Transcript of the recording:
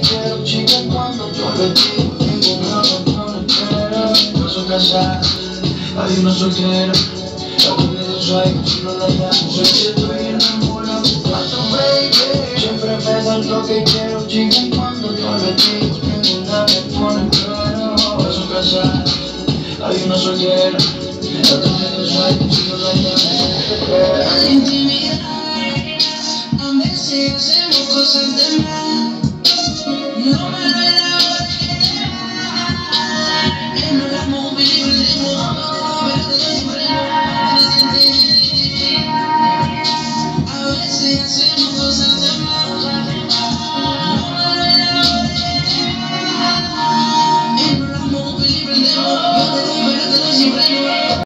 quiero, chica, cuando yo le digo ninguna no espera. No soy casada, hay una soltera. La tuya de sueño, si no la llamo, sé que estoy enamorado de tu baby. Siempre me das lo que quiero, chica, cuando yo le digo ninguna me pone cara. No soy casada, hay una soltera. La tuya de sueño, si no la llamo, sé que te espera.